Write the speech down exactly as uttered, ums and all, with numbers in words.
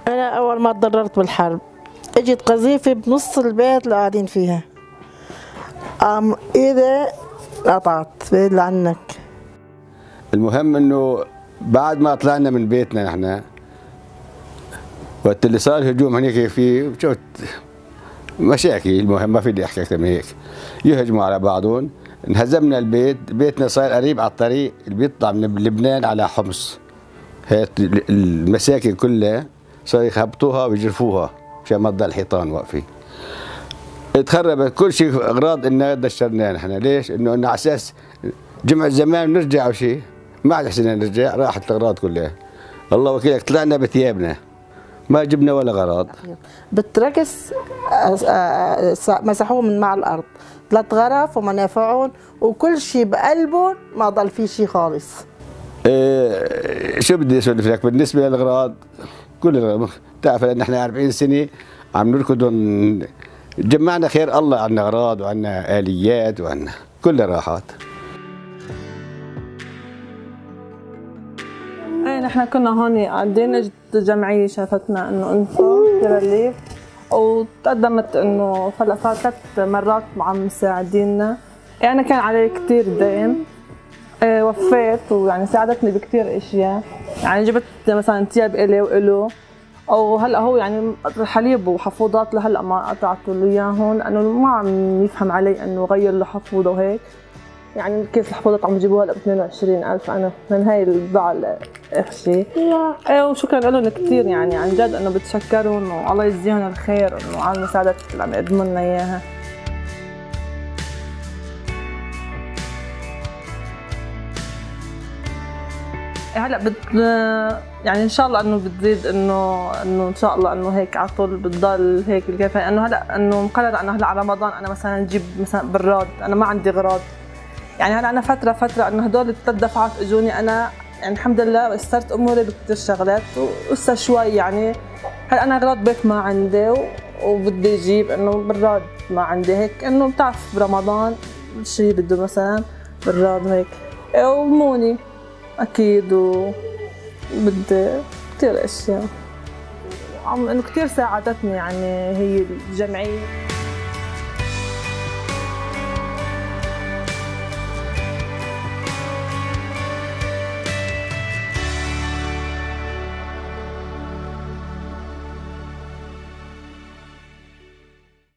أنا أول ما تضررت بالحرب اجت قذيفة بنص البيت اللي قاعدين فيها، قام إيدي قطعت بعيد عنك. المهم إنه بعد ما طلعنا من بيتنا نحن وقت اللي صار هجوم هنيك في شفت مشاكل، المهم ما فيني أحكي أكثر من هيك، يهجموا على بعضهم، انهزمنا البيت، بيتنا صار قريب على الطريق اللي بيطلع من لبنان على حمص، هيك المساكن كلها صاروا يخبطوها ويجرفوها مشان ما تضل حيطان واقفين. تخربت كل شيء، اغراض انها دشرناها نحن، ليش؟ انه على اساس جمع زمان نرجع او شيء، ما عاد حسينا نرجع، راحت الاغراض كلها. الله وكيلك طلعنا بثيابنا ما جبنا ولا غراض. بالتركس مسحوه من مع الارض، ثلاث غرف ومنافعهم وكل شيء بقلبهم ما ضل في شيء خالص. إيه شو بدي اسولف لك بالنسبه للاغراض، كل بتعرف ان احنا أربعين سنه عم نركض، جمعنا خير الله، عنا اغراض وعنا اليات وعنا كلها راحات. ايه نحن كنا هون قاعدين، اجت جمعيه شافتنا انه انتم كرليف وتقدمت انه هلا صار ثلاث مرات عم مساعدينا. يعني انا كان علي كثير دين، إيه وفيت ويعني ساعدتني بكثير اشياء، يعني جبت مثلا ثياب الي وإله، او هلا هو يعني حليب وحفوضات لهلا ما قطعت له اياهم لانه ما عم يفهم علي انه غير له حفوضه وهيك. يعني كيس الحفوضات عم يجيبوها هلا ب اثنين وعشرين ألف، انا من هاي الباع اخشي. ايه وشكرا لهم كثير، يعني عن جد انه بتشكرهم والله يجزيهم الخير انه على المساعدات اللي عم يقدموا لنا اياها. هلا بت يعني ان شاء الله انه بتزيد، انه انه ان شاء الله انه هيك على طول بتضل هيك الكفايه، انه هلا انه مقرر انه هلا على رمضان انا مثلا نجيب مثلا براد، انا ما عندي غراض. يعني هلا انا فتره فتره انه هدول الثلاث دفعات اجوني، انا يعني الحمد لله يسرت اموري بكثير شغلات وهسه شوي يعني هلا انا غراض بيت ما عندي وبدي اجيب انه براد ما عندي، هيك انه بتعرف برمضان شيء بده مثلا براد وهيك، وموني اكيد وبدي كثير اشياء، انه كثير ساعدتني يعني هي الجمعيه.